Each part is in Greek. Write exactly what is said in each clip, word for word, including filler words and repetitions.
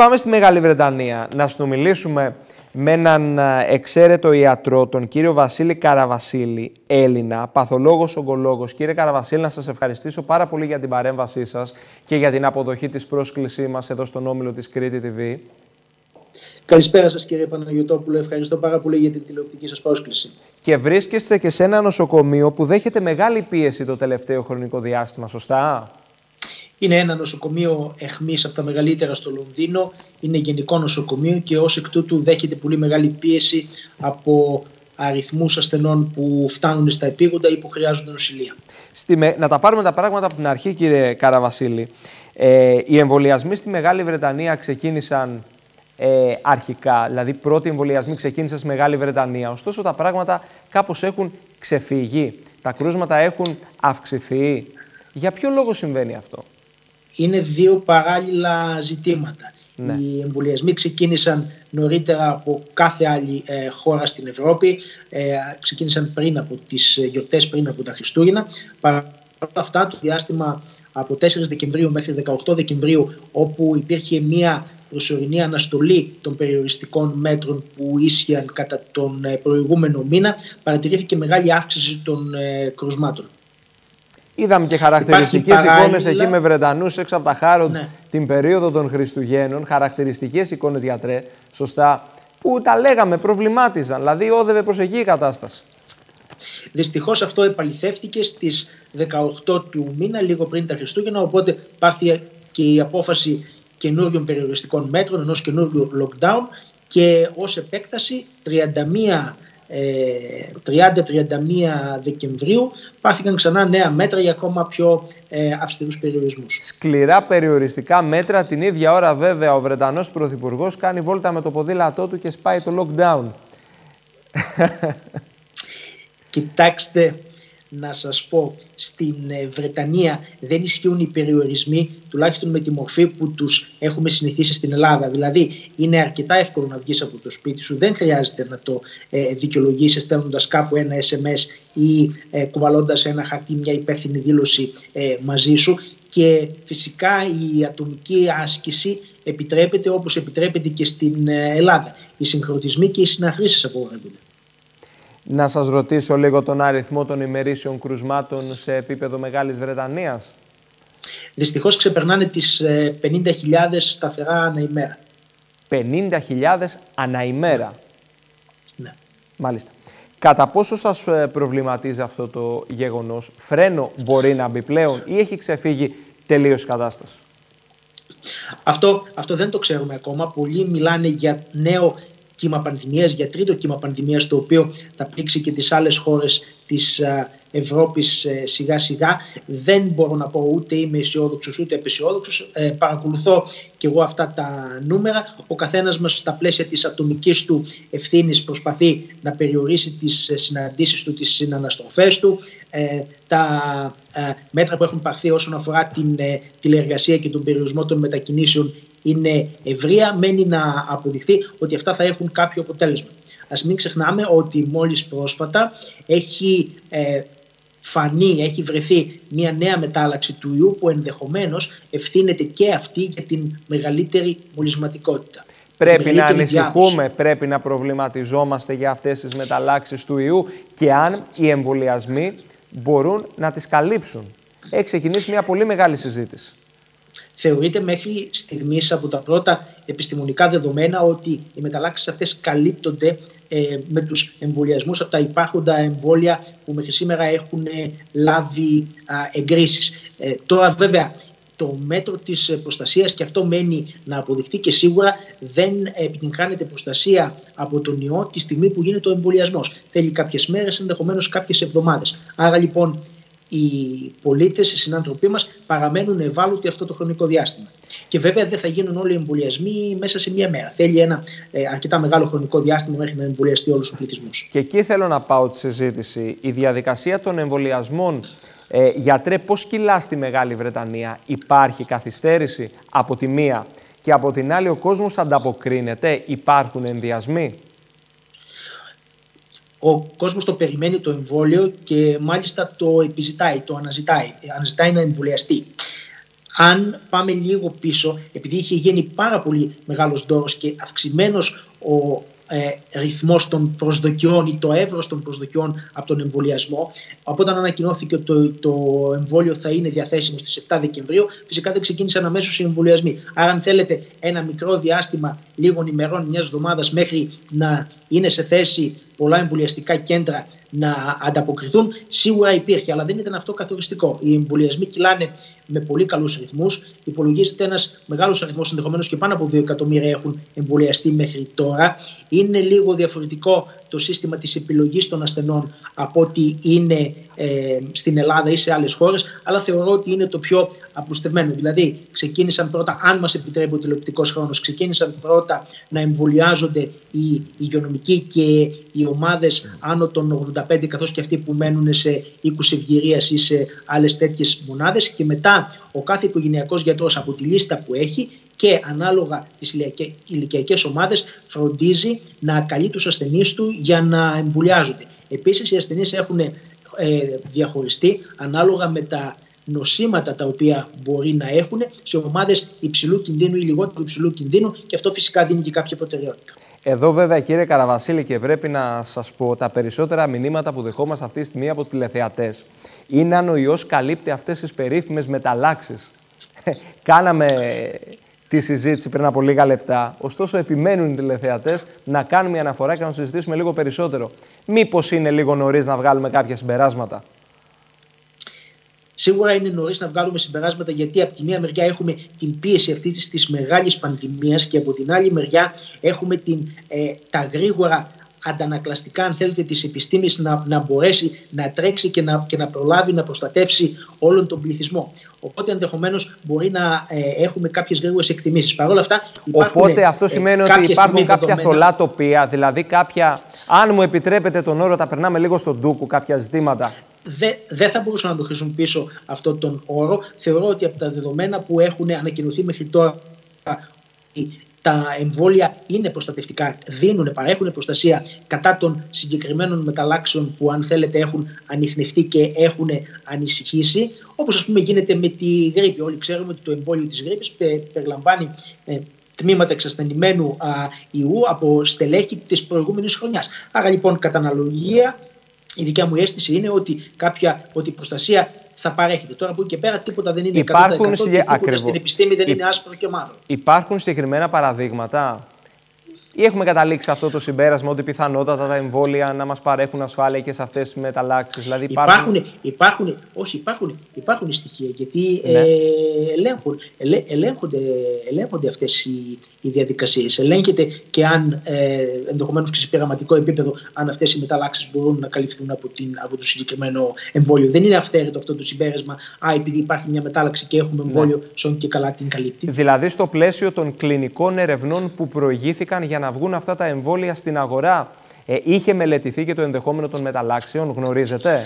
πάμε στη Μεγάλη Βρετανία να συνομιλήσουμε με έναν εξαίρετο ιατρό, τον κύριο Βασίλη Καραβασίλη, Έλληνα, παθολόγος, ογκολόγος. Κύριε Καραβασίλη, να σας ευχαριστήσω πάρα πολύ για την παρέμβασή σας και για την αποδοχή της πρόσκλησή μας εδώ στον όμιλο της Κρήτη τι βι. Καλησπέρα σας, κύριε Παναγιωτόπουλο. Ευχαριστώ πάρα πολύ για την τηλεοπτική σας πρόσκληση. Και βρίσκεστε και σε ένα νοσοκομείο που δέχεται μεγάλη πίεση το τελευταίο χρονικό διάστημα, σωστά? Είναι ένα νοσοκομείο αιχμής από τα μεγαλύτερα στο Λονδίνο. Είναι γενικό νοσοκομείο και ως εκ τούτου δέχεται πολύ μεγάλη πίεση από αριθμούς ασθενών που φτάνουν στα επίγοντα ή που χρειάζονται νοσηλεία. Στη, να τα πάρουμε τα πράγματα από την αρχή, κύριε Καραβασίλη. Ε, οι εμβολιασμοί στη Μεγάλη Βρετανία ξεκίνησαν ε, αρχικά, δηλαδή πρώτοι εμβολιασμοί ξεκίνησαν στη Μεγάλη Βρετανία. Ωστόσο τα πράγματα κάπως έχουν ξεφύγει. Τα κρούσματα έχουν αυξηθεί. Για ποιο λόγο συμβαίνει αυτό? Είναι δύο παράλληλα ζητήματα. Ναι. Οι εμβολιασμοί ξεκίνησαν νωρίτερα από κάθε άλλη ε, χώρα στην Ευρώπη. Ε, ξεκίνησαν πριν από τις γιορτές, πριν από τα Χριστούγεννα. Παρά αυτά, το διάστημα από τέσσερις Δεκεμβρίου μέχρι δεκαοκτώ Δεκεμβρίου, όπου υπήρχε μία προσωρινή αναστολή των περιοριστικών μέτρων που ίσχυαν κατά τον προηγούμενο μήνα, παρατηρήθηκε μεγάλη αύξηση των ε, κρουσμάτων. Είδαμε και χαρακτηριστικές εικόνες εκεί με Βρετανούς έξω από τα Χάροτς, ναι, την περίοδο των Χριστουγέννων. Χαρακτηριστικές εικόνες, γιατρέ, σωστά, που τα λέγαμε, προβλημάτιζαν. Δηλαδή, όδευε προς εκεί η κατάσταση. Δυστυχώς αυτό επαληθεύτηκε στις δεκαοκτώ του μήνα, λίγο πριν τα Χριστούγεννα. Οπότε πάρθη και η απόφαση καινούριων περιοριστικών μέτρων, ενός καινούριου lockdown, και ως επέκταση τριάντα μία τριάντα με τριάντα μία Δεκεμβρίου πάθηκαν ξανά νέα μέτρα για ακόμα πιο ε, αυστηρούς περιορισμούς. Σκληρά περιοριστικά μέτρα. Την ίδια ώρα βέβαια ο Βρετανός Πρωθυπουργός κάνει βόλτα με το ποδήλατό του και σπάει το lockdown. Κοιτάξτε, να σας πω, στην Βρετανία δεν ισχύουν οι περιορισμοί, τουλάχιστον με τη μορφή που τους έχουμε συνηθίσει στην Ελλάδα. Δηλαδή, είναι αρκετά εύκολο να βγεις από το σπίτι σου, δεν χρειάζεται να το ε, δικαιολογήσεις στέλνοντας κάπου ένα ες εμ ες ή ε, κουβαλώντας ένα χαρτί, μια υπεύθυνη δήλωση ε, μαζί σου. Και φυσικά η ατομική άσκηση επιτρέπεται όπως επιτρέπεται και στην Ελλάδα. Οι συγχρονισμοί και οι συναθρήσεις απογορεύονται. Να σας ρωτήσω λίγο τον αριθμό των ημερήσιων κρουσμάτων σε επίπεδο Μεγάλης Βρετανίας. Δυστυχώς ξεπερνάνε τις πενήντα χιλιάδες σταθερά ανά ημέρα. πενήντα χιλιάδες ανά ημέρα. Ναι. Μάλιστα. Κατά πόσο σας προβληματίζει αυτό το γεγονός? Φρένο μπορεί να μπει πλέον ή έχει ξεφύγει τελείως η κατάσταση? Αυτό, αυτό δεν το ξέρουμε ακόμα. Πολλοί μιλάνε για νέο κύμα πανδημίας, για τρίτο κύμα πανδημίας, το οποίο θα πλήξει και τις άλλες χώρες της Ευρώπης σιγά σιγά. Δεν μπορώ να πω ούτε είμαι αισιόδοξος ούτε απαισιόδοξος. Ε, παρακολουθώ και εγώ αυτά τα νούμερα. Ο καθένας μας στα πλαίσια της ατομικής του ευθύνης προσπαθεί να περιορίσει τις συναντήσεις του, τις συναναστροφές του. Ε, τα ε, μέτρα που έχουν πάρθει όσον αφορά την ε, τηλεεργασία και τον περιορισμό των μετακινήσεων είναι ευρεία. Μένει να αποδειχθεί ότι αυτά θα έχουν κάποιο αποτέλεσμα. Ας μην ξεχνάμε ότι μόλις πρόσφατα έχει ε, φανεί, έχει βρεθεί μια νέα μετάλλαξη του ιού που ενδεχομένως ευθύνεται και αυτή για την μεγαλύτερη μολυσματικότητα. Πρέπει να ανησυχούμε, διάδοση. Πρέπει να προβληματιζόμαστε για αυτές τις μεταλλάξεις του ιού και αν οι εμβολιασμοί μπορούν να τις καλύψουν. Έχει ξεκινήσει μια πολύ μεγάλη συζήτηση. Θεωρείται μέχρι στιγμής από τα πρώτα επιστημονικά δεδομένα ότι οι μεταλλάξεις αυτές καλύπτονται ε, με τους εμβολιασμούς από τα υπάρχοντα εμβόλια που μέχρι σήμερα έχουν ε, λάβει α, εγκρίσεις. Ε, τώρα βέβαια το μέτρο της προστασίας, και αυτό μένει να αποδειχτεί, και σίγουρα δεν επιτυγχάνεται προστασία από τον ιό τη στιγμή που γίνεται ο εμβολιασμός. Θέλει κάποιες μέρες, ενδεχομένως κάποιες εβδομάδες. Άρα λοιπόν οι πολίτες, οι συνάνθρωποι μας παραμένουν ευάλωτοι αυτό το χρονικό διάστημα. Και βέβαια δεν θα γίνουν όλοι οι εμβολιασμοί μέσα σε μία μέρα. Θέλει ένα ε, αρκετά μεγάλο χρονικό διάστημα μέχρι να εμβολιαστεί όλος ο πληθυσμός. Και εκεί θέλω να πάω τη συζήτηση. Η διαδικασία των εμβολιασμών, ε, γιατρέ, πώς κυλά στη Μεγάλη Βρετανία? Υπάρχει καθυστέρηση από τη μία και από την άλλη ο κόσμος ανταποκρίνεται? Υπάρχουν ενδιασμοί? Ο κόσμος το περιμένει το εμβόλιο και μάλιστα το επιζητάει, το αναζητάει, αναζητάει να εμβολιαστεί. Αν πάμε λίγο πίσω, επειδή είχε γίνει πάρα πολύ μεγάλος ντόρος και αυξημένος ο ε, ρυθμός των προσδοκιών ή το εύρος των προσδοκιών από τον εμβολιασμό, από όταν ανακοινώθηκε ότι το, το εμβόλιο θα είναι διαθέσιμο στις επτά Δεκεμβρίου, φυσικά δεν ξεκίνησαν αμέσως οι εμβολιασμοί. Άρα, αν θέλετε, ένα μικρό διάστημα λίγων ημερών, μιας εβδομάδας, μέχρι να είναι σε θέση πολλά εμβολιαστικά κέντρα να ανταποκριθούν, σίγουρα υπήρχε, αλλά δεν ήταν αυτό καθοριστικό. Οι εμβολιασμοί κυλάνε με πολύ καλούς ρυθμούς. Υπολογίζεται ένας μεγάλος αριθμός, ενδεχομένως και πάνω από δύο εκατομμύρια έχουν εμβολιαστεί μέχρι τώρα. Είναι λίγο διαφορετικό το σύστημα της επιλογής των ασθενών από ό,τι είναι ε, στην Ελλάδα ή σε άλλες χώρες, αλλά θεωρώ ότι είναι το πιο απλουστευμένο. Δηλαδή, ξεκίνησαν πρώτα, αν μας επιτρέπει ο τηλεοπτικός χρόνος, ξεκίνησαν πρώτα να εμβολιάζονται οι υγειονομικοί και οι ομάδες άνω των ογδόντα πέντε, καθώς και αυτοί που μένουν σε οίκους ευγυρίας ή σε άλλες τέτοιες μονάδες, και μετά ο κάθε οικογενειακός γιατρός από τη λίστα που έχει και ανάλογα τις ηλικιακές ομάδες φροντίζει να καλεί τους ασθενείς του για να εμβολιάζονται. Επίσης, οι ασθενείς έχουν ε, διαχωριστεί ανάλογα με τα νοσήματα τα οποία μπορεί να έχουν σε ομάδες υψηλού κινδύνου ή λιγότερο υψηλού κινδύνου, και αυτό φυσικά δίνει και κάποια προτεραιότητα. Εδώ βέβαια, κύριε Καραβασίλη, και πρέπει να σας πω, τα περισσότερα μηνύματα που δεχόμαστε αυτή τη στιγμή από τηλεθεατές είναι αν ο ιός καλύπτει αυτές τις περίφημες μεταλλάξεις. Κάναμε τη συζήτηση πριν από λίγα λεπτά, ωστόσο επιμένουν οι τηλεθεατές να κάνουμε μια αναφορά και να το συζητήσουμε λίγο περισσότερο. Μήπως είναι λίγο νωρίς να βγάλουμε κάποια συμπεράσματα? Σίγουρα είναι νωρίς να βγάλουμε συμπεράσματα, γιατί από τη μία μεριά έχουμε την πίεση αυτής της μεγάλης πανδημίας και από την άλλη μεριά έχουμε την, ε, τα γρήγορα αντανακλαστικά, αν θέλετε, της επιστήμης να, να μπορέσει να τρέξει και να, και να προλάβει να προστατεύσει όλον τον πληθυσμό. Οπότε ενδεχομένως μπορεί να ε, έχουμε κάποιες γρήγορες εκτιμήσεις. Παρ' όλα αυτά υπάρχουν. Οπότε αυτό σημαίνει ε, ότι υπάρχουν κάποια δεδομένα... θολά τοπία, δηλαδή κάποια, αν μου επιτρέπετε τον όρο, τα περνάμε λίγο στον ντούκου κάποια ζητήματα. Δεν δε θα μπορούσα να το χρησιμοποιήσω αυτόν τον όρο. Θεωρώ ότι από τα δεδομένα που έχουν ανακοινωθεί μέχρι τώρα, τα εμβόλια είναι προστατευτικά, δίνουν, παρέχουν προστασία κατά των συγκεκριμένων μεταλλάξεων που, αν θέλετε, έχουν ανιχνευτεί και έχουν ανησυχήσει. Όπως, ας πούμε, γίνεται με τη γρίπη. Όλοι ξέρουμε ότι το εμβόλιο της γρίπης περιλαμβάνει ε, τμήματα εξασθενημένου α, ιού από στελέχη της προηγούμενης χρονιάς. Άρα, λοιπόν, κατά αναλογία, η δικιά μου αίσθηση είναι ότι, κάποια, ότι η προστασία θα παρέχεται. Τώρα από εκεί και πέρα τίποτα δεν είναι εκατό τοις εκατό, και τίποτα στην επιστήμη δεν Υ... είναι άσπρο και μαύρο. Υπάρχουν συγκεκριμένα παραδείγματα, ή έχουμε καταλήξει αυτό το συμπέρασμα ότι πιθανότατα τα εμβόλια να μας παρέχουν ασφάλεια και σε αυτές τις μεταλλάξεις? Δηλαδή υπάρχουν... Υπάρχουν, υπάρχουν, όχι, υπάρχουν, υπάρχουν στοιχεία, γιατί ναι. ε, ελέγχουν, ελέ, ελέγχονται, ελέγχονται αυτές οι, οι διαδικασίες. Ελέγχεται και αν ε, ενδεχομένως και σε πειραματικό επίπεδο, αν αυτές οι μεταλλάξεις μπορούν να καλυφθούν από, την, από το συγκεκριμένο εμβόλιο. Δεν είναι αυθαίρετο αυτό το συμπέρασμα, α, επειδή υπάρχει μια μετάλλαξη και έχουμε εμβόλιο, ναι. σόν και καλά την καλύπτει. Δηλαδή, στο πλαίσιο των κλινικών ερευνών που προηγήθηκαν για να βγουν αυτά τα εμβόλια στην αγορά, ε, είχε μελετηθεί και το ενδεχόμενο των μεταλλάξεων, γνωρίζετε?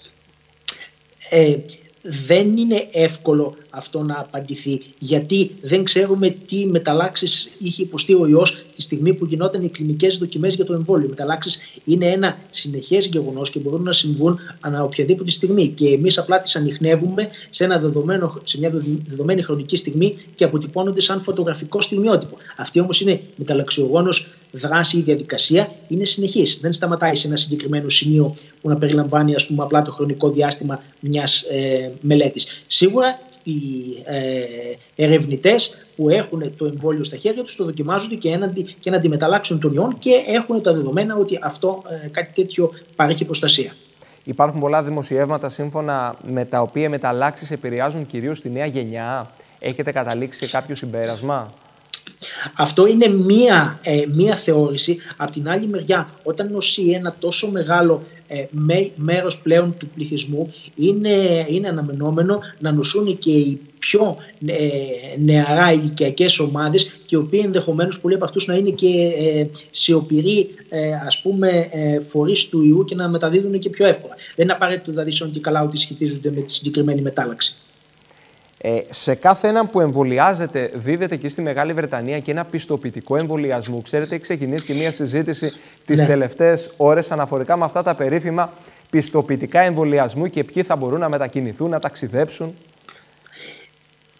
Ε, δεν είναι εύκολο αυτό να απαντηθεί, γιατί δεν ξέρουμε τι μεταλλάξεις είχε υποστεί ο ιός τη στιγμή που γινόταν οι κλινικές δοκιμές για το εμβόλιο. Οι μεταλλάξεις είναι ένα συνεχές γεγονός και μπορούν να συμβούν ανά οποιαδήποτε στιγμή, και εμείς απλά τις ανιχνεύουμε σε, ένα δεδομένο, σε μια δεδομένη χρονική στιγμή και αποτυπώνονται σαν φωτογραφικό στιγμιότυπο. Αυτή όμως είναι μεταλλαξιογόνος δράση ή διαδικασία, είναι συνεχής. Δεν σταματάει σε ένα συγκεκριμένο σημείο που να περιλαμβάνει, ας πούμε, απλά το χρονικό διάστημα μιας ε, μελέτης. Σίγουρα οι ε, ερευνητές που έχουν το εμβόλιο στα χέρια τους το δοκιμάζονται και έναντι, και να αντιμεταλλάξουν των ιών, και έχουν τα δεδομένα ότι αυτό ε, κάτι τέτοιο παρέχει προστασία. Υπάρχουν πολλά δημοσιεύματα σύμφωνα με τα οποία οι μεταλλάξεις επηρεάζουν κυρίως τη νέα γενιά. Έχετε καταλήξει σε κάποιο συμπέρασμα? Αυτό είναι μία, ε, μία θεώρηση. Απ' την άλλη μεριά, όταν νοσεί ένα τόσο μεγάλο ε, με, μέρος πλέον του πληθυσμού, είναι, είναι αναμενόμενο να νοσούν και οι πιο ε, νεαρά ηλικιακές ομάδες, και οι οποίοι ενδεχομένως πολλοί από αυτούς να είναι και ε, σιωπηροί ε, ας πούμε ε, φορείς του ιού και να μεταδίδουν και πιο εύκολα. Δεν είναι απαραίτητο δηλαδή σόν και καλά ότι σχετίζονται με τη συγκεκριμένη μετάλλαξη. Ε, σε κάθε έναν που εμβολιάζεται, δίδεται και στη Μεγάλη Βρετανία και ένα πιστοποιητικό εμβολιασμού. Ξέρετε, έχει ξεκινήσει και μια συζήτηση τις ναι. τελευταίες ώρες αναφορικά με αυτά τα περίφημα πιστοποιητικά εμβολιασμού και ποιοι θα μπορούν να μετακινηθούν, να ταξιδέψουν.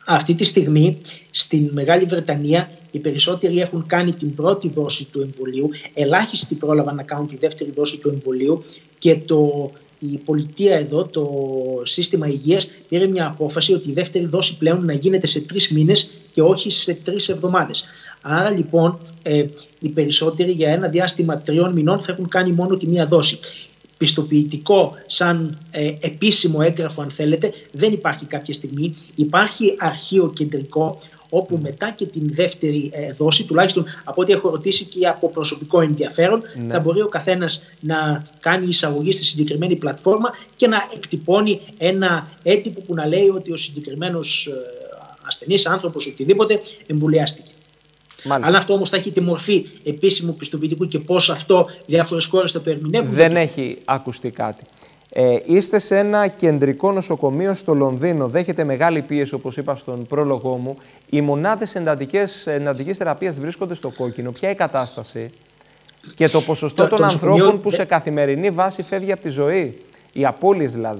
Αυτή τη στιγμή στην Μεγάλη Βρετανία οι περισσότεροι έχουν κάνει την πρώτη δόση του εμβολίου, ελάχιστοι πρόλαβαν να κάνουν τη δεύτερη δόση του εμβολίου και το, η πολιτεία εδώ, το σύστημα υγείας, πήρε μια απόφαση ότι η δεύτερη δόση πλέον να γίνεται σε τρεις μήνες και όχι σε τρεις εβδομάδες. Άρα λοιπόν ε, οι περισσότεροι για ένα διάστημα τριών μηνών θα έχουν κάνει μόνο τη μία δόση. Πιστοποιητικό σαν ε, επίσημο έγγραφο αν θέλετε δεν υπάρχει κάποια στιγμή. Υπάρχει αρχείο κεντρικό όπου μετά και την δεύτερη ε, δόση, τουλάχιστον από ό,τι έχω ρωτήσει και από προσωπικό ενδιαφέρον, ναι. θα μπορεί ο καθένας να κάνει εισαγωγή στη συγκεκριμένη πλατφόρμα και να εκτυπώνει ένα έντυπο που να λέει ότι ο συγκεκριμένος ε, ασθενής άνθρωπος οτιδήποτε εμβολιάστηκε. Μάλιστα. Αν αυτό όμως θα έχει τη μορφή επίσημου πιστοποιητικού και πώς αυτό διάφορες χώρες θα το ερμηνεύουν. Δεν το... έχει ακουστεί κάτι. Ε, είστε σε ένα κεντρικό νοσοκομείο στο Λονδίνο. Δέχεται μεγάλη πίεση, όπως είπα στον πρόλογό μου. Οι μονάδες εντατικής θεραπείας βρίσκονται στο κόκκινο. Ποια είναι η κατάσταση και το ποσοστό το, των το ανθρώπων νοσοκομείο... που σε καθημερινή βάση φεύγει από τη ζωή, οι απώλειες δηλαδή?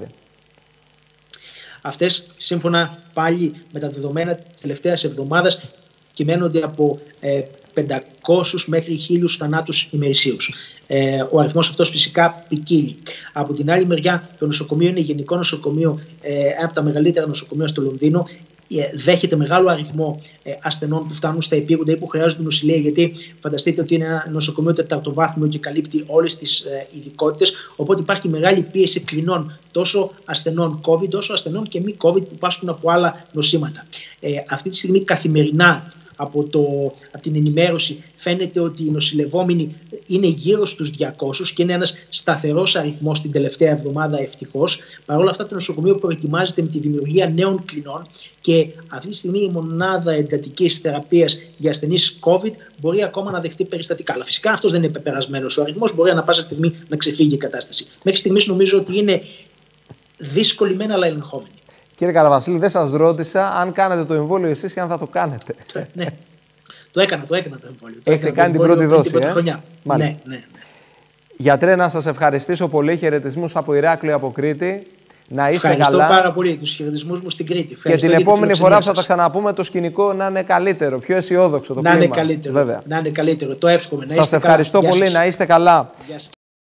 Αυτές, σύμφωνα πάλι με τα δεδομένα της τελευταίας εβδομάδας, κυμαίνονται από ε, πεντακόσιους μέχρι χίλιους θανάτους ημερησίως. Ε, ο αριθμός αυτός φυσικά ποικίλει. Από την άλλη μεριά, το νοσοκομείο είναι γενικό νοσοκομείο, ε, ένα από τα μεγαλύτερα νοσοκομεία στο Λονδίνο. Ε, δέχεται μεγάλο αριθμό ε, ασθενών που φτάνουν στα επίγοντα ή που χρειάζονται νοσηλεία, γιατί φανταστείτε ότι είναι ένα νοσοκομείο τεταρτοβάθμιο και καλύπτει όλες τις ε, ειδικότητες. Οπότε υπάρχει μεγάλη πίεση κλινών τόσο ασθενών COVID όσο ασθενών και μη COVID που πάσχουν από άλλα νοσήματα. Ε, αυτή τη στιγμή καθημερινά από, το, από την ενημέρωση φαίνεται ότι οι νοσηλευόμενοι είναι γύρω στους διακόσιους και είναι ένας σταθερός αριθμός την τελευταία εβδομάδα ευτυχώς. Παρ' όλα αυτά το νοσοκομείο προετοιμάζεται με τη δημιουργία νέων κλινών και αυτή τη στιγμή η μονάδα εντατικής θεραπείας για ασθενείς COVID μπορεί ακόμα να δεχτεί περιστατικά. Αλλά φυσικά αυτός δεν είναι πεπερασμένος ο αριθμός, μπορεί ανά πάσα στιγμή να ξεφύγει η κατάσταση. Μέχρι στιγμής νομίζω ότι είναι δύσκολη μεν αλλά ελεγχόμενη. Κύριε Καραβασίλη, δεν σας ρώτησα αν κάνετε το εμβόλιο εσείς ή αν θα το κάνετε. Ναι, το έκανα, το έκανα το εμβόλιο. Έχετε κάνει την πρώτη δόση, την πρώτη ε? χρονιά. Ναι, ναι, ναι. Γιατρέ, να σας ευχαριστήσω πολύ. Χαιρετισμούς από Ηράκλειο, από Κρήτη. Να είστε Ευχαριστώ καλά. πάρα πολύ τους χαιρετισμούς μου στην Κρήτη. Ευχαριστώ και την επόμενη φορά που θα τα ξαναπούμε, το σκηνικό να είναι καλύτερο, πιο αισιόδοξο το να κλίμα. Είναι καλύτερο, βέβαια. Να είναι καλύτερο, το εύχομαι. Σας ευχαριστώ καλά. πολύ, να είστε καλά.